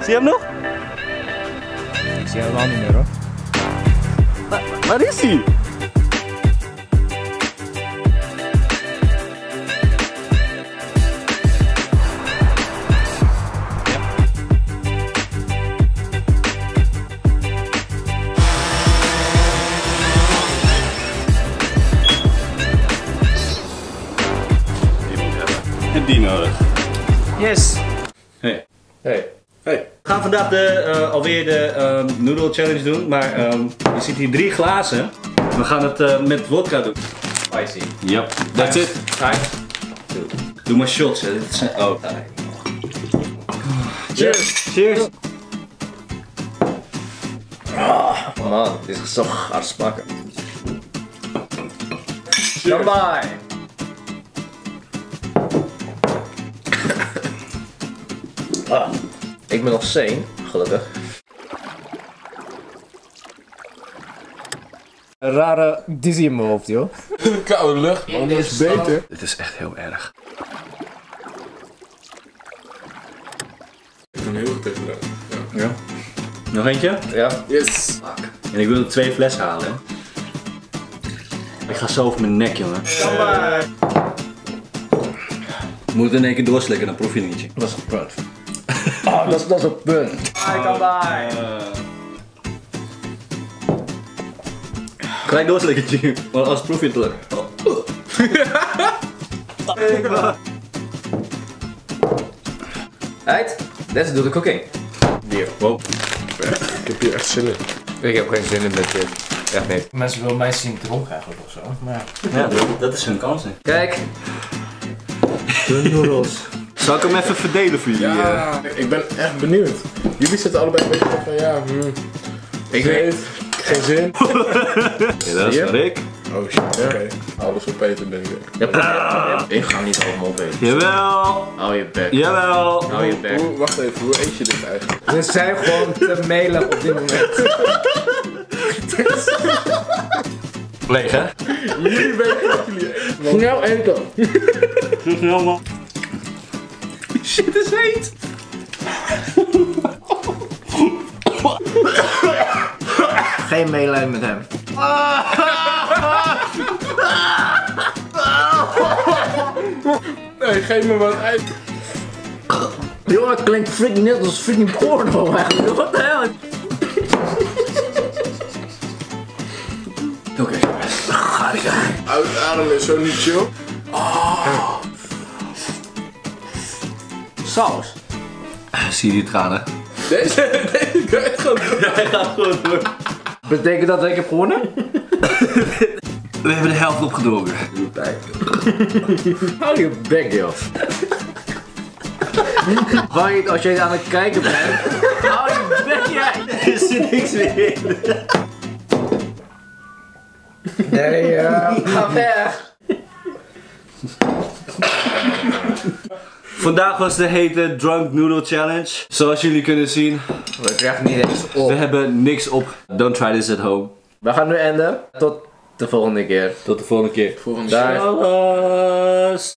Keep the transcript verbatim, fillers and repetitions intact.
Zie je hem nog? Ik zie hem helemaal niet meer hoor. Waar, waar is hij? En die nodig. Yes! Hey. Hey. Hey. We gaan vandaag de, uh, alweer de um, noodle challenge doen, maar um, je ziet hier drie glazen. We gaan het uh, met vodka doen. Spicy. Yep, that's it. Vijf. Doe maar shots, hè. Dat zijn... Oh. Cheers! Cheers! Oh man, dit is zo hard smaken. Bye. Ah, ik ben nog sane, gelukkig. Een rare dizzy in mijn hoofd, joh. Koude lucht, man, dat is beter. Dit is echt heel erg. Ik ben heel goed tegen dat. Ja. Ja. Nog eentje? Ja. Yes! Fuck. En ik wil er twee flessen halen, hè. Ik ga zo over mijn nek, jongen. Kom maar. Je moet het in één keer doorslikken, dan proef je niet. Dat is een punt. Oh, dat is, dat is een punt. Kom maar. Klein doorslikkertje, maar als proef je het terug. Right, let's do the cooking. Hier. Wow. Ik heb hier echt zin in. Ik heb geen zin in met dit. Echt niet. Mensen willen mij zien dronken eigenlijk of zo. Maar... Ja, dat, dat is hun kans, hè. Kijk. De noedels. Zal ik hem even verdelen voor jullie? Ja, ik ben echt benieuwd. Jullie zitten allebei een beetje van ja, hmm. Ik weet, geen zin. Ja, dat is Rick. Oh shit, oké. Okay. Alles op Peter, denk ik. Ja, ah. Ik ga niet allemaal opeten. Jawel. Hou je bek. Jawel. Hou je bek. Hoe, wacht even, hoe eet je dit eigenlijk? We zijn gewoon te mailen op dit moment. Leeg, hè? Jullie weten wat jullie eten. Snel eten. Zo snel, man. Shit is heet. Geen medelijden met hem. Nee, geef me wat uit. Jongen, het klinkt freaking net als freaking porno eigenlijk. Wat de hel? Oké. Okay. Ga ik aan. Uitademen is zo niet chill. Oh. Saus. Zie je die tranen? Deze, deze gaat gewoon door. Ja, hij gaat gewoon door. Betekent dat dat ik heb gewonnen? We hebben de helft opgedronken. Hou je bek, joh. Waar je, als jij aan het kijken bent, hou je bek, jij. Er zit niks meer in. Nee, ja, ga weg. Vandaag was de hete Drunk Noodle Challenge. Zoals jullie kunnen zien, We krijgen niet eens op. we hebben niks op. Don't try this at home. We gaan nu enden. Tot de volgende keer. Tot de volgende keer. Volgende Daar. Alles.